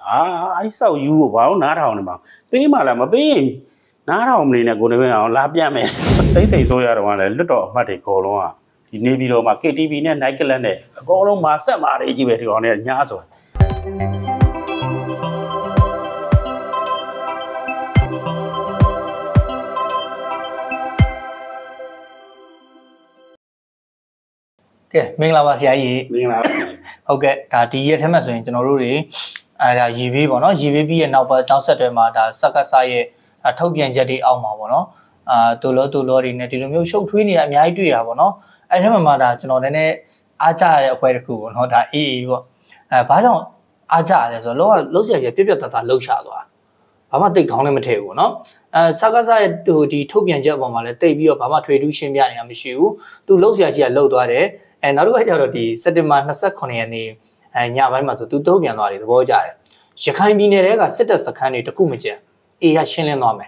I saw you about not on about. Pay Malama Bay. Not only in a good way on Labiame. They say so. I want a little Mati Coloa. The Navy of KTV and Nicolane. A Golo Massa marriage on it. Yazo. Okay, Mingla Okay, that year Emerson, generally, GV, GVB and now by Johnson, Sakasai, a Tobian Jetty Alma, to Lord in a Tilum show twinny at my idea, I remember that, Aja quite cool, not that evil. But I don't Aja as a low, looks as a people that are low shadow. I want to call him a table, no? Sakasai to the Tobian Jabama, they be of Pama trade to Shimian and Mishu, to Losia low to it. And other the settlement has a conny and Yavama to Tobian or the Voja. She can't be near a set as a candy to Kumaja. He has Shilling Nome.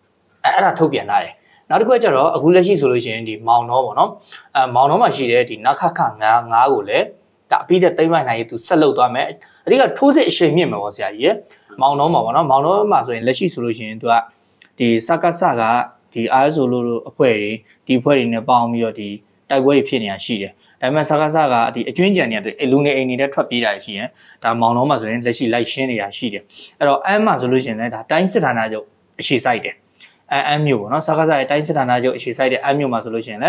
At Tobian. Not quite a good solution in the Mount Novono. Mount Noma she did in Nakaka Naule. That be the time I to sell to a man. I got 2 shame was a year. Mount Noma, Mount Noma in Leshi solution into the Sakasaga, the Azulu Aquari, the Aquarian about me or the Taiwan opinion she. Diamond Sakasaga, the Junior, the Illuminating that Trapida here, the Monomas and the she like Shania she. Emma solution that Dainsitanajo she cited. Amu, no Sakasa, Dainsitanajo she cited Amu solution,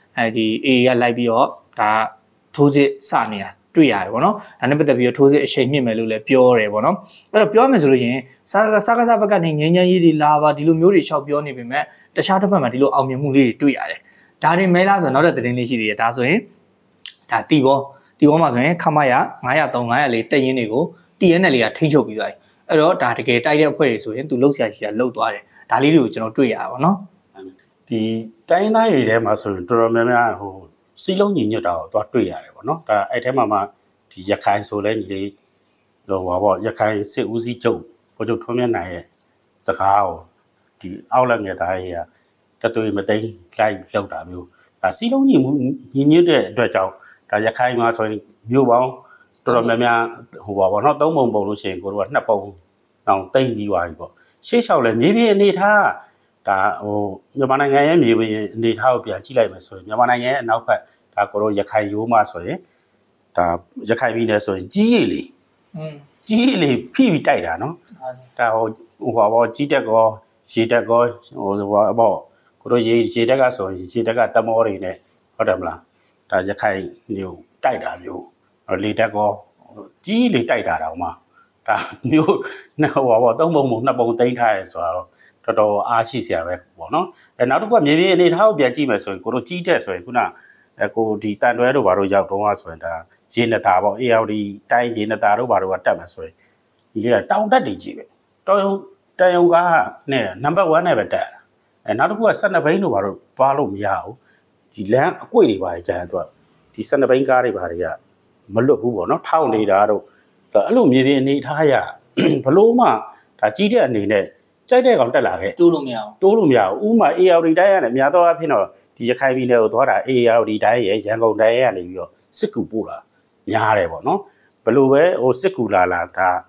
the A Libio, the Tuzi Sania, 3 eye, and never the Tuzi shame melule pure, but a pure solution, Sakasa Bagani, Yanya lava, Dilumuri shall be only be met, the Shatapamatilu Amumuli 3 eye. Daddy Melas another than the Tazo. That Tibo Mazan, Kamaya, Maya Tonga, later Unigo, TNL at Tinjo Bidai. A lot that get idea of praise to look at your low to it. Talilu, no 3 hours, no? The Dina Mason to remember who Silong in your dog, 3 hours, no? I tell Mamma, the Yakai so lady, the Yakai say Uzi Joe, for your Tomian, Sakao, the Outland at I, that to him a day like low damn. I see no you knew the job. Cái khai mà thôi nhiều bao, tôi làm mẹ hồ bảo nó tống mông bầu nó xem của nó nắp bầu, nào tên gì vậy bộ, sẽ sau là mấy bên đi tha, ta nhưng mà này em nhiều bên đi thao biển chỉ lại mà rồi, nhưng mà này nào phải, ta có rồi khai vô mà rồi, ta khai bên này rồi chỉ lì phi bị tay ra nó, ta hồ bảo chỉ để có, hồ bảo, rồi chỉ để cái tâm ori này, ở đâu là taจะใครnhiều tay đã nhiều rồi đi ta có chỉ đi tay đã đâu mà ta nhiều nào bảo tao mong muốn nó bông tay thay rồi đó ai xí vậy bảo nó nào lúc qua mấy đi tháo biển chỉ mà rồi cô chỉ thế rồi cô nào cô đi tan đói đâu bảo rồi giàu đâu rồi ta chỉ là ta bảo yêu đi tay chỉ là ta đâu bảo rồi ta mà rồi chỉ là tao đã đi gì vậy tao không có nè number 1 này vậy ta nào lúc qua sân là mấy đâu bảo rồi bao lâu mới giàu thì lẽ quay đi bài chạy rồi thì sân là bánh cá đi bài à mà lúc bố nó thao này đã đâu cả lúc như này thay à phải lúc mà ta chỉ để này này trái đây còn trái là cái chú luôn mèo mà yêu đi đấy này mèo to thế nào thìจะใครมีเนี่ยตัวlà yêu đi đấy vậy chẳng còn đấy này rồi sức cụ bù là nhà này bọn nó phải lúc ấy ô sức cụ là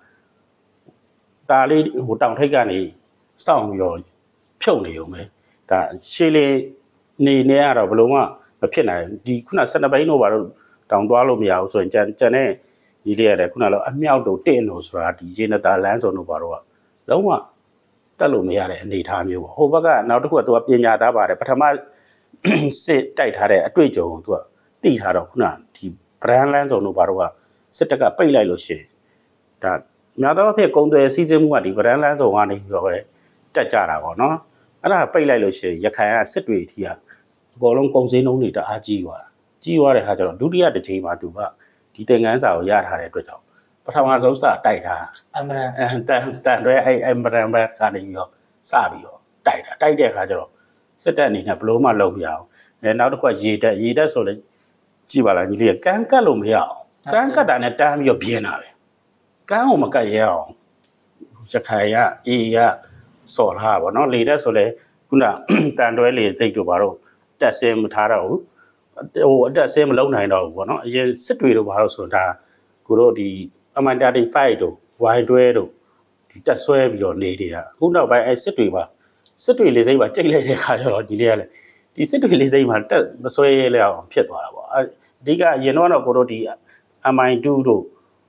ta đi một đồng thấy cái này xong rồi phiêu này rồi mấy ta chơi lên nè rồi phải lúc mà phía này đi cũng là sân bay nó bảo đồng toa luôn mèo rồi chân này gì đấy cũng là mèo đầu tiên rồi thì trên là ta lén rồi nó bảo rồi đúng không ta luôn mèo này đi tham nhiều hôm bữa cái nào đó của tôi bên nhà ta bảo đấy, bắt đầu sẽ chạy thà đấy, đuổi chồng tôi đi thà đó cũng là thì brand lén rồi nó bảo rồi sẽ tất cả bay lại rồi sẽ, ta mèo đó phải công ty season mua đi brand lén rồi anh đi rồi trả trả nào nó, anh là bay lại rồi sẽ, giờ khai sẽ đuổi thì à có lòng công ty nông nghiệp đã chi qua để hai cho đủ địa để chơi mà tụi bạn thì tiền ngân sao ra thà đấy đuổi chồng, bắt đầu mà giống sa chạy thà, ta nói em brand cái này nhiều sa bị chạy để hai cho sẽ để này là lỗ mà lồng mèo, nào đó qua gì đó rồi đấy chỉ bảo là như thế càng cái lồng mèo càng cái đàn này ta nhiều biển nào càng mà cái heoจะใครอะสอนหาบ่เนาะเลยได้ဆိုလေခုနတန်တွဲလေစိတ်တို့ဘာတော့တက်ဆင်းမထားတော့ဘူးဟိုအတက်ဆင်းမလုံးနိုင်တော့ဘူးပေါ့နော်အရင်စစ်တွေတို့ဘာလို့ဆိုတာကိုတို့ဒီ MI35 တို့ဝိုင်းတွဲတို့ဒီတက်ဆွဲပြီးတော့နေနေတာအခုနောက်ပိုင်းစစ်တွေလေးစိမ့်မှာကြိတ်လိုက်တဲ့ခါကျတော့ဒီလေးကလည်းဒီစစ်တွေလေးစိမ့်မှာတက်မဆွဲရဲလဲအောင်ဖြစ်သွားတာပေါ့အဓိကရင်တော့ကိုတို့ဒီ MI2 တို့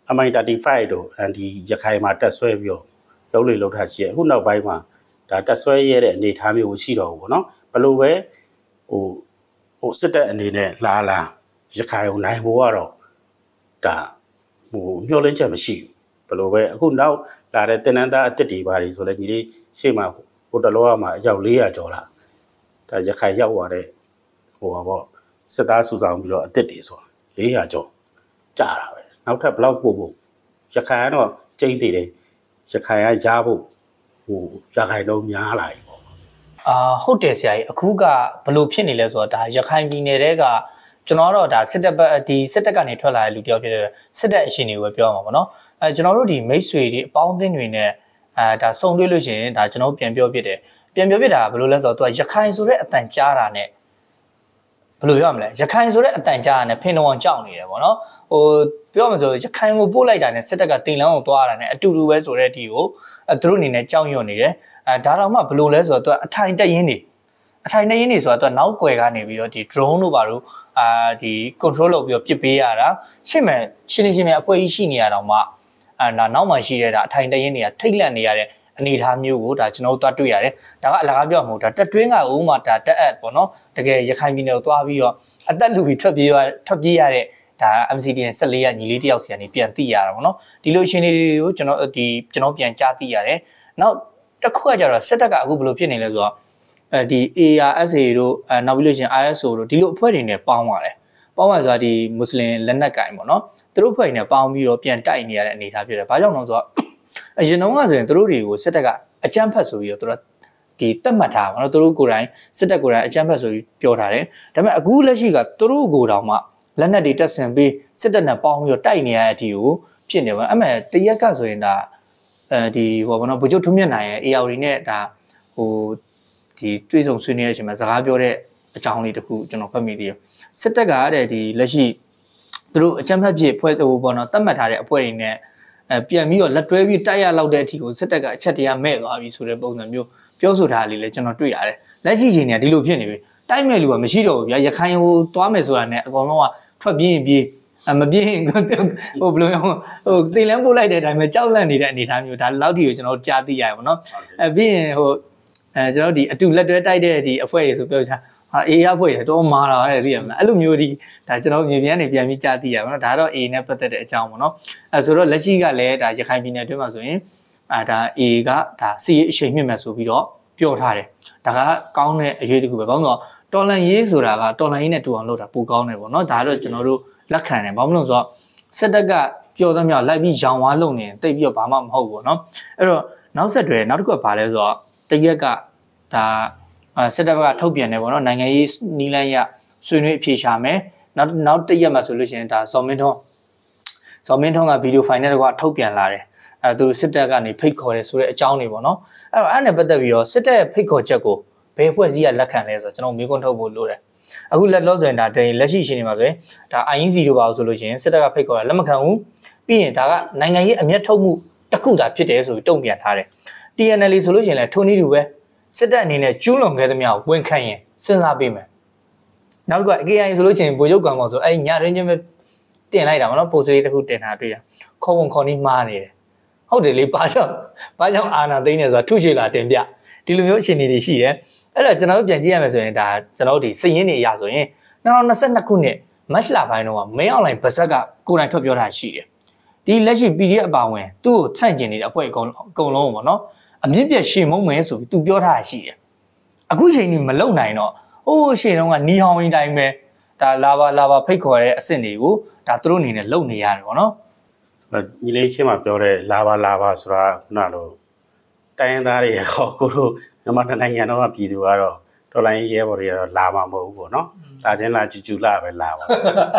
MI35 တို့ဒီရခိုင်မှာတက်ဆွဲပြီးတော့လှုပ်ထားရှိရအခုနောက်ပိုင်းမှာဒါတက်ဆွဲရဲတဲ့အနေအထားမျိုးရှိတော့ဘူးပေါ့နော်ဘယ်လိုပဲဟိုစစ်တပ်အနေနဲ့လာရခိုင်ကိုနိုင်ဖို့ကတော့ဒါမျှော်လင့်ချက်မရှိဘူးဘယ်လိုပဲအခုနောက်လာတဲ့တင်နန်းသားအစ်စ်တွေပါတယ်ဆိုလဲညီလေးရှေ့မှာဟိုတလောကမှာအယောက်400ကျော်လာဒါရခိုင်ရောက်သွားတဲ့ပါပေါ့စစ်သားစုဆောင်ပြီးတော့အစ်စ်တွေဆို400ကျော်ကြာတာပဲနောက်ထပ်ဘလောက်ပို့ရခိုင်ကတော့ကျိန်းသေးတယ်ရခိုင်ကရဖို့ရခိုင်တော့များလာပြီပေါ့ဟုတ်တယ်ဆရာကြီးအခုကဘလို့ဖြစ်နေလဲဆိုတော့ဒါရခိုင်ပြည်နယ်တွေကကျွန်တော်တော့ဒါစစ်တပ်ကနေထွက်လာတဲ့လူတယောက်ဖြစ်တဲ့စစ်တပ်အရှင်တွေကိုပဲပြောမှာပေါ့နော်ကျွန်တော်တို့ဒီမိတ်ဆွေတွေအပေါင်းအသင်းတွေနဲ့ဒါစုံတွေ့လို့ရှိရင်ဒါကျွန်တော်ပြန်ပြောဖြစ်တယ်ပြန်ပြောဖြစ်တာကဘယ်လိုလဲဆိုတော့သူကရခိုင်ဆိုတဲ့အတန်ကြားတာနဲ့ဘယ်လိုပြောရမလဲရခိုင်ဆိုတဲ့အတန်ကြားတာနဲ့ဖင်တော်အောင်ကြောက်နေတယ်ပေါ့နော်ပြောမှဆိုရခိုင်ကိုပို့လိုက်တာနဲ့စစ်တပ်ကတင်လန်းကိုသွားတာနဲ့အတူတူပဲဆိုတဲ့ဒီကိုသူတို့အနေနဲ့ကြောက်ရွံ့နေတယ်ဒါတော့မှဘယ်လိုလဲဆိုတော့သူကအထိုင်တက်ရင်းနေဆိုတာသူကနောက်ွယ်ကနေပြီးတော့ဒီ drone တို့ပါလို့ဒီ control လုပ်ပြီးတော့ပစ်ပေးရတာရှင်းမယ်အပွဲကြီးရှိနေရတော့မှနောက်မှရှိရတာအထိုင်တရင်တွေကထိတ်လန့်နေရတဲ့အနေအထားမျိုးကိုဒါကျွန်တော်တို့တွေ့ရတယ်ဒါကအလကားပြောမှာမဟုတ်ဒါတက်တွင်းကဥမာဒါတက်အပ်ပေါ့နော်တကယ်ရခိုင်ပြည်နယ်ကိုသွားပြီးတော့အသက်လူပြီးထွက်ပြေးရတဲ့ဒါ MCDN 14ရညီလေးတယောက်စီကနေပြန်သိရတာပေါ့နော်ဒီလိုရှင်တွေကိုကျွန်တော်ပြန်ကြားသိရတယ်နောက်တစ်ခုကကြတော့စစ်တပ်ကအခုဘယ်လိုဖြစ်နေလဲဆိုတော့ဒီ ARSA တို့နောက်ပြီးလို့ရှင် ISO တို့ဒီလိုအဖွဲ့တွေနဲ့ပေါင်းပါတယ်ပေါင်းပါဆိုတာဒီမွတ်စလင်လက်နက်ကင်ပေါ့နော်သူတို့ဖွဲ့နေပေါင်းပြီးတော့ပြန်တိုက်နေရတဲ့အနေအထားဖြစ်တယ်။ဘာကြောင့်လဲဆိုတော့အရင်တော့ကဆိုရင်သူတို့တွေကိုစစ်တပ်ကအကြမ်းဖက်ဆိုပြီးတော့သူတို့ဒီတတ်မှတ်ထားပါတော့သူတို့ကိုယ်တိုင်စစ်တပ်ကိုယ်တိုင်အကြမ်းဖက်ဆိုပြီးပြောထားတယ်။ဒါပေမဲ့အခုလက်ရှိကသူတို့ကိုယ်တောင်မှလက်နက်တွေတက်ဆင်ပြီးစစ်တပ်နဲ့ပေါင်းပြီးတော့တိုက်နေရတဲ့အထိကိုဖြစ်နေပါအဲ့မဲ့တရက်ကဆိုရင်ဒါဒီဟိုဘောနော်ဗိုလ်ချုပ်ထွန်းမြတ်နိုင်ရဲ့ AR တွေနဲ့ဒါဒီတွေးဆုံဆွေးနွေးတဲ့အချိန်မှာစကားပြောတဲ့အကြောင်းလေးတခုကျွန်တော်ဖတ်မိသေးတယ်စစ်တပ်ကတဲ့ဒီလက်ရှိသူတို့အကြမ်းဖက်ဖြစ်ဖွဲ့ပေါ့နော်တတ်မှတ်ထားတဲ့အဖွဲ့တွေနဲ့ပြန်ပြီးတော့လက်တွဲပြီးတိုက်ရလောက်တဲ့အထိကိုစစ်တပ်ကအချက်တရားမဲ့သွားပြီဆိုတဲ့ပုံစံမျိုးပြောဆိုထားလေးလည်းကျွန်တော်တွေ့ရတယ်လက်ရှိချိန်ကဒီလိုဖြစ်နေပြီတိုက်မဲ့လူကမရှိတော့ဘူးဗျာရခိုင်ကိုသွားမယ်ဆိုတာနဲ့အကောင်လုံးကထွက်ပြေးရင်ပြေးမပြေးရင်ဘယ်လိုတင်လန်းပို့လိုက်တဲ့အတိုင်းပဲကြောက်လန့်နေတဲ့အနေအထားမျိုးဒါလောက်ထိကိုကျွန်တော်ကြားသိရရပါတော့ပြီးရင်ကျွန်တော်ဒီအတူလက်တွဲတိုက်တဲ့ဒီအဖွဲ့တွေဆိုပြောချာအေးအဖွဲ့တွေတော့မာတာတဲ့သိရမလားအဲ့လိုမျိုးဒီဒါကျွန်တော်မြေပြန်နေပြန်ပြီးကြားသိရပါတော့ဒါတော့ A နဲ့ပတ်သက်တဲ့အကြောင်းပေါ့နော်ဆိုတော့လက်ရှိကလည်းဒါရခိုင်ပြည်နယ်အတွင်းမှာဆိုရင်ဒါ A ကဒါစီးအရှိန်မြင့်မဲ့ဆိုပြီးတော့ပြောထားတယ်ဒါကကောင်းတဲ့အရေးတစ်ခုပဲဘာလို့ဆိုတော့တော်လန်ရေးဆိုတာကတော်လန်ရေးနဲ့တူအောင်လုပ်တာပိုကောင်းတယ်ပေါ့နော်ဒါတော့ကျွန်တော်တို့လက်ခံတယ်ဘာလို့လဲဆိုတော့စစ်တပ်ကပြောသမျှလိုက်ပြီးရောင်ဝါးလုံနေတိတ်ပြီးတော့ဘာမှမဟုတ်ဘူးเนาะအဲ့တော့နောက်ဆက်တွဲနောက်တစ်ခုကဘာလဲဆိုတော့တရက်ကဒါစစ်တပ်ကထုတ်ပြန်တယ်ပေါ့နော်နိုင်ငံရေးနီးလန်းရဆွေးနွေးအဖြေရှာမယ်နောက်တရက်မှဆိုလို့ရှိရင်ဒါဇော်မင်းထွန်းကဗီဒီယိုဖိုင်နဲ့တကွာထုတ်ပြန်လာတယ်သူစစ်တပ်ကနေဖိတ်ခေါ်တယ်ဆိုတဲ့အကြောင်းတွေပေါ့နော်အဲ့နဲ့ပတ်သက်ပြီးတော့စစ်တပ်ရဲ့ဖိတ်ခေါ်ချက်ကိုဘယ်အဖွဲ့အစည်းကလက်ခံလဲဆိုတော့ကျွန်တော်မေးခွန်းထုတ်ဖို့လိုတယ်အခုလက်လို့ဆိုရင်ဒါလက်ရှိရှင်နေမှာဆိုရင်ဒါ INC တို့ပါဆိုလို့ရှိရင်စစ်တပ်ကဖိတ်ခေါ်တာလက်မခံဘူးပြီးရင်ဒါကနိုင်ငံရေးအမျက်ထုတ်မှုတစ်ခုသာဖြစ်တယ်ဆိုပြီးတုံ့ပြန်ထားတယ် TNL ဆိုလို့ရှိရင်လည်းထိုနည်းတူပဲစစ်တပ်အနေနဲ့ကျူးလွန်ခဲ့သမျှဝန်ခံရင်စဉ်းစားပေးမယ်နောက်က KI ဆိုလို့ရှိရင်ဗိုလ်ချုပ်ကောင်ဆိုအဲ့ညရင်းချင်းပဲတင်လိုက်တာမနော်ပိုစလေးတစ်ခုတင်ထားတွေ့တာခေါ်ဝန်ခေါ်နီးမှားနေတယ်ဟုတ်တယ်လေဘာကြောင့်အာနာသိန်းနေဆိုတာထုချေလာတင်ပြဒီလိုမျိုးအခြေအနေတွေရှိရဲအဲ့တော့ကျွန်တော်တို့ပြန်ကြည့်ရမယ်ဆိုရင်ဒါကျွန်တော်တို့ဒီစည်ရင်းတွေအရာဆိုရင်2022ခုနှစ်မတ်လပိုင်းတော့မင်းအွန်လိုင်းဗဇက်ကကိုယ်တိုင်ထွက်ပြောတာရှိတယ်ဒီလက်ရှိ PDF အပါဝင်သူ့ကိုဆန့်ကျင်နေတဲ့အဖွဲ့အကုန်လုံးပေါ့နော်အမြင့်ပြည့်ရှေ့မုံမယ်ဆိုပြီးသူပြောထားတာရှိတယ်အခုချိန်นี้မလုံနိုင်တော့ဟိုးရှေ့တုန်းကနီဟောင်းအတိုင်းပဲဒါလာပါဖိတ်ခေါ်တဲ့အဆင့်တွေကိုဒါသူတို့အနေနဲ့လုံနေရတယ်ပေါ့နော်ညီလေးချင်းမှာပြောတဲ့လာပါဆိုတာခုနလိုတိုင်းရင်းသားတွေဟောကိုတို့မြန်မာနိုင်ငံတော်ကပြည်သူကတော့တော်လိုင်းရဲဘော်တွေကတော့လာမှာမဟုတ်ဘူးပေါ့နော်လာချင်းလာကျူလာပဲလာပါ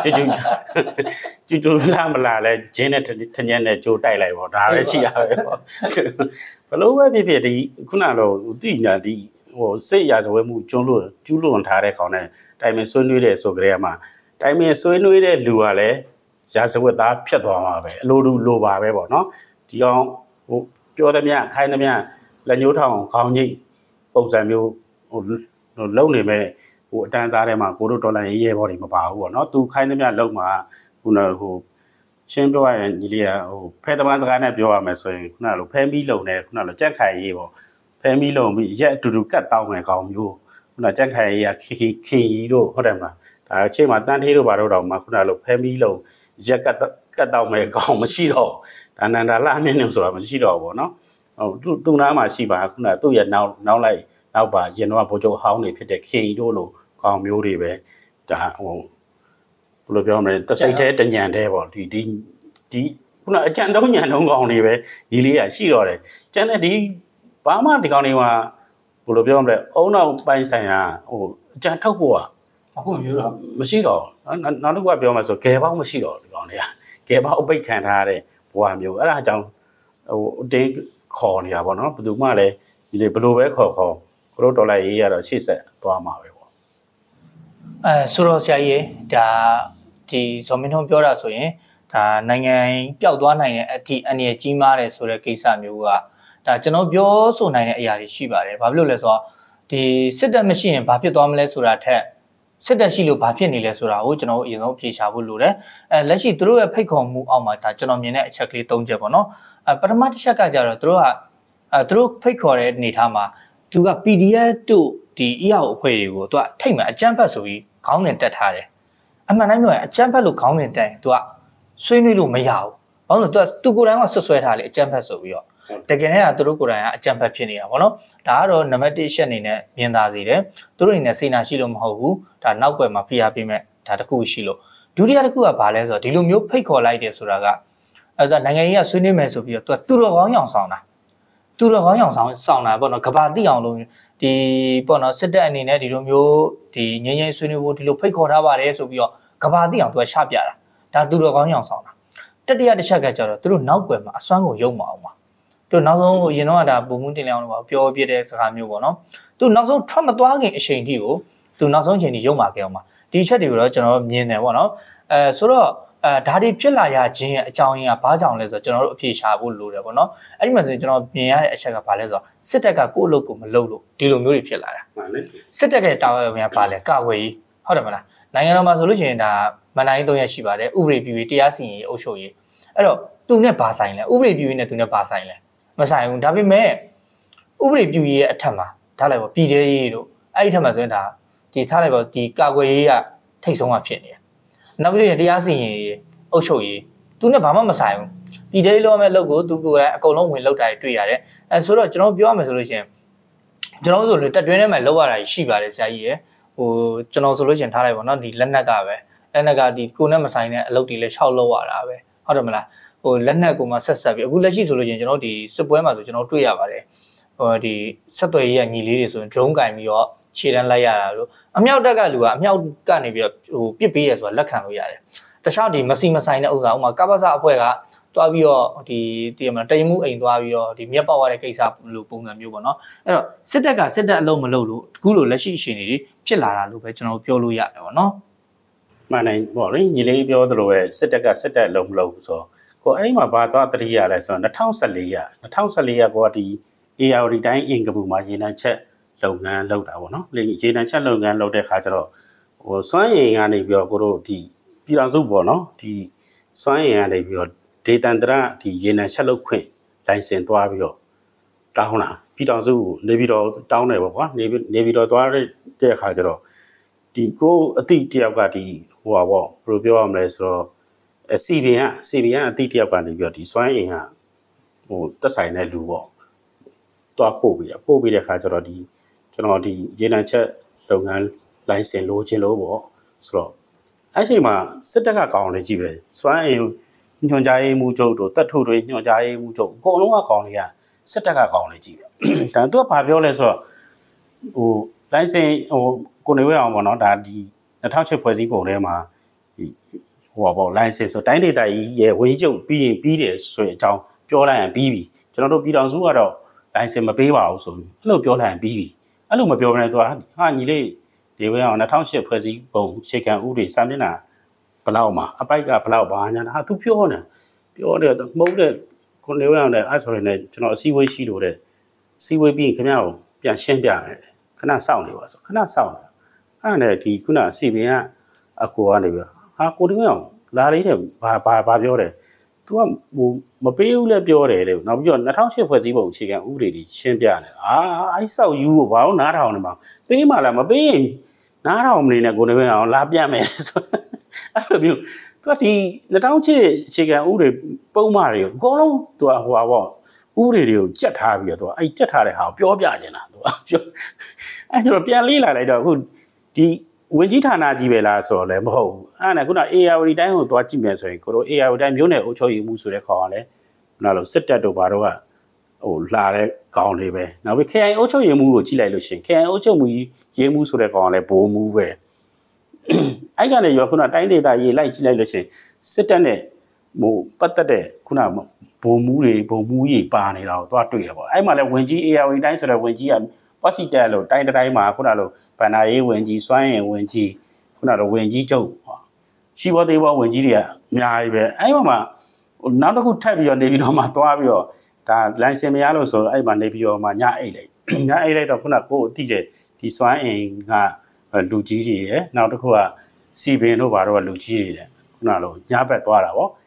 ကျူလာမလာလဲဂျင်းနဲ့ထညက်နဲ့ကြိုးတိုက်လိုက်ပေါ့ဒါပဲရှိရပဲပေါ့ဘလို့ပဲဖြစ်ဖြစ်ဒီခုနလိုတိညာဒီဟိုစိတ်ရဇဝဲမှုကျူးလွန်ထားတဲ့ကောင်နဲ့တိုင်မင်ဆွေးနွေးတဲ့ဆိုကြတဲ့မှာတိုင်မင်ဆွေးနွေးတဲ့လူကလည်းရာဇဝတ်သားဖြစ်သွားမှာပဲအလိုတူလိုပါပဲပေါ့နော်ဒီကောင်ဟိုပြောသမျှခိုင်းသမျှလက်ညှိုးထောင်ခေါင်းကြီးပုံစံမျိုးဟိုလုံနေမဲ့ဟိုအတန်းစားထဲမှာကိုတို့ဒေါ်လာရေးရဲဘော်တွေမပါဘူးပေါ့နော်သူခိုင်းသမျှလုံမှာခုနဟိုချင်းပြောရရင်ညီလေးကဟိုဖဲသမားစကားနဲ့ပြောရမယ်ဆိုရင်ခုနလိုဖဲမီလုံနေခုနလိုကြက်ခိုင်ရေးပေါ့ဖဲမီလုံပြီးရက်အတူတူကတ်တောင်းမယ်ကောင်မျိုးခုနကြက်ခိုင်ရေးကခင်ကြီးတို့ဟုတ်တယ်မလားဒါအချိန်မှာတန်းသေးတို့ဘာတို့တော့မှခုနလိုဖဲမီလုံရက်ကတ်တောင်းမယ်ကောင်မရှိတော့ဒါနန္ဒာလာမြင့်နေဆိုတာမရှိတော့ဘူးပေါ့နော်ဟုတ်သူ့နားမှာရှိပါခုနသူ့ရဲ့နောက်လိုက်နောက်ပါရင်တော့ဗိုလ်ချုပ်ဟောင်းတွေဖြစ်တဲ့ခင်ကြီးတို့လိုကောင်မျိုးတွေပဲဒါဟိုဘယ်လိုပြောမလဲတစိတ်သေးတညံသေးပေါ့ဒီခုနအကြံတုံးညံတုံးကောင်တွေပဲဒီလေးကရှိတော့တယ်ကျန်တဲ့ဒီဘာမှဒီကောင်တွေမှာဘယ်လိုပြောမလဲအုံနောက်ပိုင်းဆိုင်ရာဟိုအကြံထုတ်ဖို့အခုမျိုးတော့မရှိတော့နောက်တစ်ခုကပြောမှဆိုဂယ်ပေါင်းမရှိတော့ဒီကောင်တွေကဂယ်ပေါင်းအပိတ်ခံထားရတဲ့ဘဝမျိုးအဲ့ဒါအကြောင်းဟိုအတင်းခေါ်နေတာပေါ့နော်ဘယ်သူမှလည်းဒီလေဘယ်လိုပဲခေါ်ကိုတို့ဒေါ်လာရေးရတော့ရှေ့ဆက်သွားမှာပဲပေါ့ဆိုတော့ဆရာကြီးဒါဒီဇော်မင်းထွန်းပြောတာဆိုရင်ဒါနိုင်ငံပျောက်သွားနိုင်တဲ့အထိအနေနဲ့ကြီးမားတယ်ဆိုတဲ့ကိစ္စမျိုးကဒါကျွန်တော်ပြောဆိုနိုင်တဲ့အရာတွေရှိပါတယ်ဘာဖြစ်လို့လဲဆိုတော့ဒီစစ်တပ်မရှိရင်ဘာဖြစ်သွားမလဲဆိုတာထက်စစ်တပ်ရှိလို့ဘာဖြစ်နေလဲဆိုတာကိုကျွန်တော်အရင်ဆုံးဖြေရှာဖို့လိုတယ်လက်ရှိသူတို့ရဲ့ဖိတ်ခေါ်မှုအောက်မှာဒါကျွန်တော်မြင်တဲ့အချက်ကလေး၃ချက်ပေါ့နော်ပထမတစ်ချက်ကကြတော့သူတို့ဖိတ်ခေါ်တဲ့အနေထားမှာသူက PDF တို့ဒီ EAO အဖွဲ့တွေကိုသူကထိတ်မှအကြမ်းဖက်ဆိုပြီးခေါင်းနဲ့တက်ထားတယ်အမှန်တိုင်းပြောရင်အကြမ်းဖက်လို့ခေါင်းနဲ့တက်ရင်သူကဆွေးနွေးလို့မရဘူးဘာလို့လဲသူကိုယ်တိုင်ကဆွဆွဲထားလေအကြမ်းဖက်ဆိုပြီးတော့တကယ်နဲ့ကသူတို့ကိုယ်တိုင်ကအကြမ်းဖက်ဖြစ်နေတာပေါ့နော်ဒါကတော့နံပါတ်1ရှက်အနေနဲ့မြင်သာစေတယ်သူတို့အနေနဲ့စိတ်နာရှိလို့မဟုတ်ဘူးဒါနောက်ွယ်မှာဖိအားပေးမဲ့ဒါတစ်ခုရှိလို့ဒုတိယတစ်ခုကဘာလဲဆိုတော့ဒီလိုမျိုးဖိတ်ခေါ်လိုက်တယ်ဆိုတာကနိုင်ငံရေးကဆွေးနွေးမယ်ဆိုပြီးတော့သူတော်ကောင်းအောင်ဆောင်တာသူတော်ကောင်းအောင်ဆောင်တာပေါ့နော်ကဘာတိအောင်လို့ဒီပေါ့နော်စစ်တပ်အနေနဲ့ဒီလိုမျိုးဒီငြိမ်းချမ်းဆွေးနွေးဖို့ဒီလိုဖိတ်ခေါ်ထားပါတယ်ဆိုပြီးတော့ကဘာတိအောင်သူကချပြတာဒါသူတော်ကောင်းအောင်ဆောင်တာတတိယတစ်ချက်ကကျတော့သူတို့နောက်ွယ်မှာအစွမ်းကိုယုံမအောင်ပါသူနောက်ဆုံးအရင်တော့ဒါပုံမှုတင်လျောင်းတော့ပြောပြတဲ့စကားမျိုးပေါ့နော်သူနောက်ဆုံးထွက်မသွားခင်အချိန်ထိကိုသူနောက်ဆုံးအချိန်ထိယုံမှာခဲ့အောင်ပါဒီချက်တွေကိုတော့ကျွန်တော်မြင်တယ်ပေါ့နော်ဆိုတော့ဒါတွေဖြစ်လာရခြင်းရဲ့အကြောင်းရင်းကဘာကြောင့်လဲဆိုတော့ကျွန်တော်တို့အဖြေရှာဖို့လိုတယ်ပေါ့နော်အဲ့ဒီမှာဆိုရင်ကျွန်တော်မြင်ရတဲ့အချက်ကဘာလဲဆိုတော့စစ်တပ်ကကိုယ့်အလုပ်ကိုမလုပ်လို့ဒီလိုမျိုးတွေဖြစ်လာတာစစ်တပ်ကတာဝန်များပါလဲကာဝယ်ရေးဟုတ်တယ်မလားနိုင်ငံတော်မှာဆိုလို့ရှိရင်ဒါမန်တိုင်း၃ရက်ရှိပါတယ်ဥပဒေပြုရေးတရားစီရင်ရေးအုပ်ချုပ်ရေးအဲ့တော့သူနဲ့ဘာဆိုင်လဲဥပဒေပြုရေးနဲ့သူနဲ့ဘာဆိုင်လဲမဆိုင်ဘူးဒါပေမဲ့ဥပဒေပြုရေးရဲ့အထက်မှာထားလိုက်ပါပြည်ထောင်ရေးတို့အဲ့ဒီထက်မှာဆိုရင်ဒါဒီထားလိုက်ပါဒီကာကွယ်ရေးကထိတ်ဆုံးကဖြစ်နေတယ်နောက်ပြီးရင်တရားစီရင်ရေးအုပ်ချုပ်ရေးသူနဲ့ဘာမှမဆိုင်ဘူးပြည်ထောင်ရေးလောမဲ့အလုပ်ကိုသူကိုယ်ကအကုန်လုံးဝင်လောက်တာတွေ့ရတယ်ဆိုတော့ကျွန်တော်ပြောရမယ်ဆိုလို့ရှိရင်ကျွန်တော်ဆိုလို့တက်တွင်းထဲမှာလောက်ရတာရှိပါတယ်ဆရာကြီးရယ်ဟိုကျွန်တော်ဆိုလို့ရှိရင်ထားလိုက်ပါတော့ဒီလက်နက်ကပဲလက်နက်ကဒီကိုနဲ့မဆိုင်တဲ့အလုပ်တွေလည်း6လောက်ရတာပဲဟုတ်တယ်မလားဟိုလက်နက်ကိုမှဆက်ပြီးအခုလက်ရှိဆိုလို့ချင်းကျွန်တော်ဒီစစ်ပွဲမှာဆိုကျွန်တော်တွေ့ရပါတယ်ဟိုဒီဆက်သွယ်ရေးကညီလေးတွေဆိုရင် drone ကင်ပြီးတော့ခြေတန်းလိုက်ရတာလို့အမြောက်တက်ကလူကအမြောက်ကနေပြီးတော့ဟိုပစ်ပေးရဆိုတာလက်ခံလို့ရတယ်တခြားဒီမစီမဆိုင်တဲ့ဥစ္စာဥမာကပ္ပစအဖွဲ့ကတွားပြီးတော့ဒီတည်မလားတိမ်မှုအိမ်တွားပြီးတော့ဒီမြက်ပေါက်ရတဲ့ကိစ္စလို့ပုံစံမျိုးပေါ့နော်အဲ့တော့စစ်တပ်အလုံးမလုပ်လို့အခုလိုလက်ရှိအခြေအနေတွေဖြစ်လာတာလို့ပဲကျွန်တော်ပြောလို့ရတယ်ပေါ့နော်မှန်တယ်ပေါ့လေညီလေးပြောသလိုပဲစစ်တပ်အလုံးမလုပ်ဘူးဆိုတော့ကိုအဲ့မှာဘာသွားတတိယလဲဆိုတော့2014ကကိုကဒီ AR တိုင်းအင်ကပူမှာရေနံချက်လုပ်ငန်းလုပ်တာပေါ့နော်ရေနံချက်လုပ်ငန်းလုပ်တဲ့ခါကျတော့ဟိုစွမ်းရည်ကနေပြီးတော့ကိုတို့ဒီပြည်တော်စုပေါ့နော်ဒီစွမ်းရည်ကနေပြီးတော့ဒေသန္တရဒီရေနံချက်လုပ်ခွင့်လိုင်စင်သွားပြီးတော့တောင်းလာပြည်တော်စုနေပြီးတော့တောင်းတယ်ပေါ့ကွာနေပြီးတော့သွားတဲ့အခါကျတော့ဒီကိုအတိတယောက်ကဒီဟိုပါပေါ့ဘယ်လိုပြောရမလဲဆိုတော့CBN အတိတယောက်ကနေပြီးတော့ဒီစွမ်းအင်ကဟိုတက်ဆိုင်တဲ့လူပေါ့တွားပို့ပြီးတဲ့အခါကျတော့ဒီကျွန်တော်ဒီရေနံချက်လုပ်ငန်းလိုင်စင်လိုချင်လို့ပေါ့ဆိုတော့အဲ့ချိန်မှာစစ်တပ်ကကောင်းနေကြည့်ပဲစွမ်းအင်ညွှန်ကြားရေးမှုချုပ်တို့တပ်ထုတ်တွေညွှန်ကြားရေးမှုချုပ်အကုန်လုံးကကောင်းနေရစစ်တပ်ကကောင်းနေကြည့်ပဲဒါသူကဘာပြောလဲဆိုတော့ဟိုလိုင်စင်ဟိုကိုနေဝဲအောင်ပေါ့နော်ဒါဒီ2006ဖွဲ့စည်းပုံထဲမှာဟိုပေါ့လိုင်စင်ဆိုတိုင်းဒေသကြီးရဲ့ဝင်းကြီးချုပ်ပြီးတယ်ဆိုရင်အကြောင်းပြောလိုက်ရင်ပြီးပြီကျွန်တော်တို့ပြည်တော်စုကတော့လိုင်စင်မပေးပါဘူးဆိုအဲ့လိုပြောလိုက်ရင်ပြီးပြီအဲ့လိုမပြောဘဲနဲ့သူကဟာညီလေးဒီဝဲအောင်2008ဖွဲ့စည်းပုံရှေ့ကန်ဥပဒေစာမျက်နှာဘလောက်မှာအပိုက်ကဘလောက်ပါညာဟာသူပြောတယ်မှုတ်တဲ့ကိုနေဝင်းအောင်လည်းအဲ့ဆိုရင်လည်းကျွန်တော်အစည်းအဝေးရှိလို့တဲ့စီဝေးပြီးခင်ဗျားကိုပြန်ရှင်းပြတယ်ခဏစောင့်နေပါဆိုခဏစောင့်အဲ့ဒါနဲ့ဒီခုနစီပင်ကအကိုကနေပြီးဟာကိုနေဝင်းအောင်လာလေးတဲ့ဘာပြောတယ်သူကဟိုမပေးဘူးလဲပြောတယ်လေနောက်ပြီးတော့2008ဖွဲ့စည်းပုံအခြေခံဥပဒေကြီးရှင်းပြတယ်အဲ့ဆောက်ယူကိုဘာလို့နားထောင်နေမှာပေးမှလားမပေးရင်နားထောင်မနေနဲ့ကိုနေဝင်းအောင်လာပြန်မယ်ဆိုအဲ့လိုမျိုးသူကဒီ2008အခြေခံဥပဒေပုံမှန်တွေအကုန်လုံးသူကဟိုပါပေါ့ဥပဒေတွေကိုကြက်ထားပြီးတော့သူကအဲ့ကြက်ထားတဲ့ဟာကိုပြောပြနေတာသူကပြောအဲ့ကျွန်တော်ပြန်လေးလာလိုက်တော့အခုဒီဝင်ကြီးဌာနကြီးပဲလားဆိုတော့လည်းမဟုတ်ဘူးအဲ့ဒါကခုန ARD တိုင်းကိုသွားကြည့်မယ်ဆိုရင်ကိုတို့ ARD တိုင်းမျိုးနယ်အုပ်ချုပ်ရေးမှုဆိုတဲ့ခေါင်းကလည်းခုနလိုစစ်တပ်တို့ဘာတို့ကဟိုလာတဲ့ခေါင်းလေးပဲနောက်ပြီး KI အုပ်ချုပ်ရေးမှုကိုကြည့်လိုက်လို့ရှိရင် KI အုပ်ချုပ်မှုရေးမှုဆိုတဲ့ခေါင်းကလည်းဘိုးမှုပဲအဲ့ကနေရောခုနတိုင်းဒေသရေးလိုက်ကြည့်လိုက်လို့ရှိရင်စစ်တပ်နဲ့ဟိုပတ်သက်တဲ့ခုနဘုံမူကြီးပါနေတာကိုသွားတွေ့ရပါအဲ့မှာလည်းဝင်ကြီး ARD တိုင်းဆိုတဲ့ဝင်ကြီးကပတ်စီတက်လို့တိုင်းတိုင်းမှာခုနလိုဗန္နာရေးဝင်ကြီးစွမ်းရင်ဝင်ကြီးခုနလိုဝင်ကြီးကျုပ်ရှိဘောသေးဘောဝင်ကြီးတွေကအများကြီးပဲအဲ့မှာနောက်တစ်ခုထပ်ပြီးတော့နေပြီးတော့မှသွားပြီးတော့ဒါလိုင်စင်မရလို့ဆိုအဲ့မှာနေပြီးတော့မှညအိတ်လိုက်တော့ခုနကိုအတိတဲ့ဒီစွမ်းအင်ကလူကြီးတွေရယ်နောက်တစ်ခုကစီပင်တို့ဘာတို့ကလူကြီးတွေတဲ့ခုနလိုညဘက်သွားတာဗော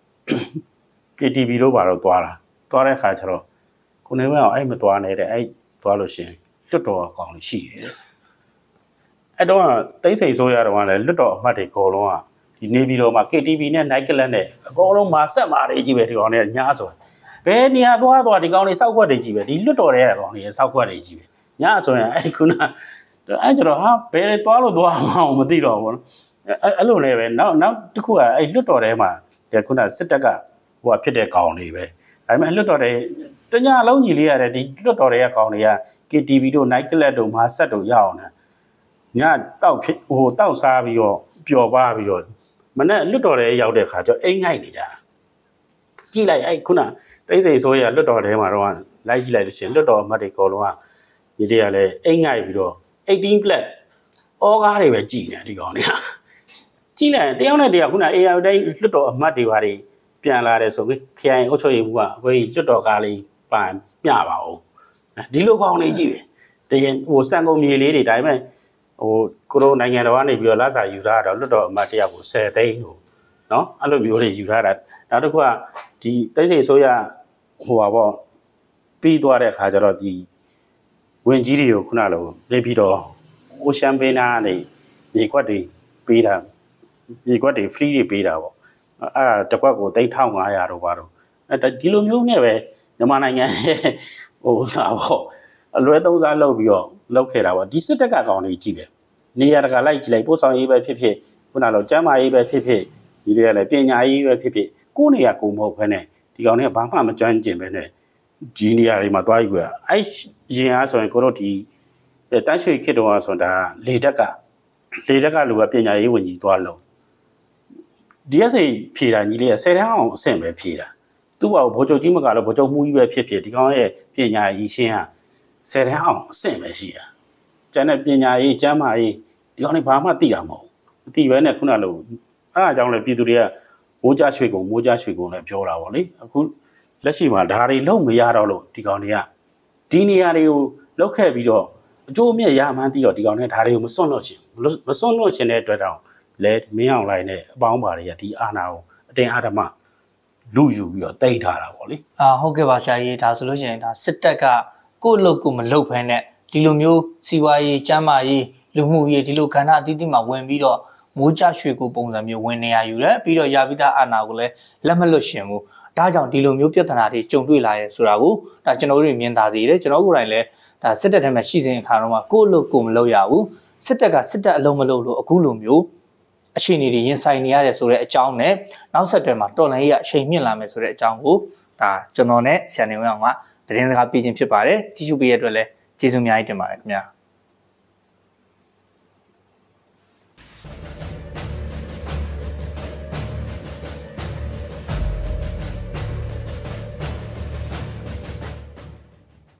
KTV တို့ဘာလို့သွားတဲ့ခါကျတော့ကိုနေဝင်းအောင်အဲ့မသွားနေတဲ့အဲ့သွားလို့ရှင်လွတ်တော်အကောင်ရှိတယ်အဲ့တော့တိတ်ဆိတ်ဆိုရတော့လည်းလွတ်တော်အမှတ်တွေအကုန်လုံးကဒီနေပြည်တော်မှာ KTV နဲ့ Night Club နဲ့အကုန်လုံးမှာဆက်မာတွေကြီးပဲဒီကောင်တွေညဆိုဘယ်နေရာသွားဒီကောင်တွေစောက်ခွက်တွေကြီးပဲဒီလွတ်တော်တဲ့ကောင်တွေစောက်ခွက်တွေကြီးပဲညဆိုရင်အဲ့ခုနအဲ့ကျတော့ဟာဘယ်သွားလို့သွားအောင်မသိတော့ဘူးနော်အဲ့လိုလည်းပဲနောက်တစ်ခုကအဲ့လွတ်တော်ထဲမှာဒီခုနစစ်တပ်ကဟိုဖြစ်တဲ့ကောင်တွေပဲဒါပေမဲ့လွတ်တော်တွေတညလုံးကြီးလေးရတယ်ဒီလွတ်တော်တွေကကောင်တွေက KTV တို့ Night Club တို့မာဆက်တို့ရအောင်ညတောက်ဖြစ်ဟိုတောက်စားပြီးတော့ပျော်ပါပြီးတော့မနေ့လွတ်တော်တွေရောက်တဲ့ခါကျအိမ်ငိုက်နေကြတာကြည့်လိုက်အဲ့ခုနတိတ်ဆိတ်ဆိုရလွတ်တော်ထဲမှာတော့လိုက်ကြည့်လိုက်လို့ရှင်လွတ်တော်အမတ်တွေအကုန်လုံးကဒီတွေကလည်းအိမ်ငိုက်ပြီးတော့18 plus အော်ကားတွေပဲကြည်နေဒီကောင်တွေကကြည့်လိုက်တယောက်နဲ့တယောက်ခုန AR တိုင်းလွတ်တော်အမတ်တွေဘာတွေပြန်လာတယ်ဆိုပြီး KI အုပ်ချုပ်ရေးမှုကအခုလွတ်တော်ကားလေးပန်ပြပါဦးဒီလိုကောင်လေးကြည့်တယ်တကယ်ဟိုစံကုန်မြေလေးတွေဒါပေမဲ့ဟိုကိုရိုနိုင်ငံတော်ကနေပြီးတော့လစာယူထားတာလွတ်တော်အမတ်တယောက်ကို10သိန်းလို့နော်အဲ့လိုမျိုးတွေယူထားတာနောက်တစ်ခုကဒီတိတ်ဆိတ်ဆိုရဟိုပါပေါ့ပြီးသွားတဲ့အခါကျတော့ဒီဝင်ကြီးတွေကိုခုနလိုနေပြီးတော့အိုရှန်ပေးနာနေမြေခွက်တွေပေးတာမြေခွက်တွေ free တွေပေးတာပေါ့အဲ့ဒါတစ်ခွက်ကို3500တော့ပါတော့အဲ့ဒီလိုမျိုးနဲ့ပဲမြန်မာနိုင်ငံဟိုစားပေါ့အလွဲသုံးစားလုပ်ပြီးတော့လုပ်ခဲ့တာပေါ့ဒီစစ်တပ်ကကောင်တွေကြည့်ပဲနေရာတကာလိုက်ကြည့်လိုက်ပို့ဆောင်ရေးပဲဖြစ်ဖြစ်ခုနလိုကျမ်းမာရေးပဲဖြစ်ဖြစ်ဒီတွေကလည်းပညာရေးပဲဖြစ်ဖြစ်ကိုယ်နေရာကိုမဟုတ်ဘဲနဲ့ဒီကောင်တွေကဘာမှမကြမ်းကျင်ပဲနဲ့ဒီနေရာတွေမှာသွားပြီးတော့အဲ့ရင်အားဆိုရင်ကိုတို့ဒီတန်းရွှေခေတ်တော်ဆိုတာလေတက်ကလူကပညာရေးဝန်ကြီးသွားလို့ဒီအစိဖြေတာကြီးလေးက10တန်းအောင်အဆင့်ပဲဖြေတာသူ့ဘာကိုဗိုလ်ချုပ်ကြီးမကတော့ဗိုလ်ချုပ်မှုကြီးပဲဖြစ်ဖြစ်ဒီကောင်ရဲ့ပညာရေးရှင်းဟာ10တန်းအောင်အဆင့်ပဲရှိတာကျန်တဲ့ပညာရေးကျမ်းမာရေးဒီကောင်တွေဘာမှသိတာမဟုတ်မသိဘဲနဲ့ခုနလိုအဲ့အကြောင်းလေပြည်သူတွေကမိုးကြရွှေကုန်လည်းပြောတာပေါ့လေအခုလက်ရှိမှာဒါတွေလုံးမရတော့လို့ဒီကောင်တွေကဒီနေရာတွေကိုလောက်ခဲ့ပြီးတော့အကျိုးအမြတ်ရမှန်းသိတော့ဒီကောင်တွေဒါတွေကိုမစွန့်လို့ရှင်တဲ့အတွက်တောင်လဲမင်းအောင်လိုက်နဲ့အပေါင်းပါတွေကဒီအာနာကိုအတင်းအဓမ္မလူယူပြီးတော့တိတ်ထားတာပေါ့လေဟုတ်ကဲ့ပါဆရာကြီးဒါဆိုလို့ရှိရင်ဒါစစ်တပ်ကကိုယ့်လုပ်ကိုမလုပ်ဖ ೇನೆ ဒီလိုမျိုးစီဝါရေးကျမ်းမာရေးလူမှုရေးဒီလိုကဏ္ဍအသီးသီးမှာဝင်ပြီးတော့မိုးကြရွှေကိုပုံစံမျိုးဝင်နေရယူတယ်ပြီးတော့ရပိသားအာနာကိုလည်းလက်မလွတ်ရှင်ဘူးဒါကြောင့်ဒီလိုမျိုးပြဿနာတွေကြုံတွေ့လာရဲဆိုတာကိုဒါကျွန်တော်တို့မြင်သာစေတယ်ကျွန်တော်ကိုယ်တိုင်လည်းဒါစစ်တပ်ထဲမှာရှိစဉ်အခါတော့မှကိုယ့်လုပ်ကိုမလုပ်ရဘူးစစ်တပ်ကစစ်တပ်အလုံးမလုပ်လို့အခုလိုမျိုးအခြေအနေတွေရင်ဆိုင်နေရတယ်ဆိုတဲ့အကြောင်းနဲ့နောက်ဆက်တွဲမှာတော်လှန်ရေးကအချိန်မြင့်လာမယ်ဆိုတဲ့အကြောင်းကိုဒါကျွန်တော်နဲ့ဆရာနေဝင်းအောင်ကသတင်းစကားပြခြင်းဖြစ်ပါတယ်ကြည့်ရှုပေးရတဲ့အတွက်လည်းကျေးဇူးအများကြီးတင်ပါတယ်ခင်ဗျာ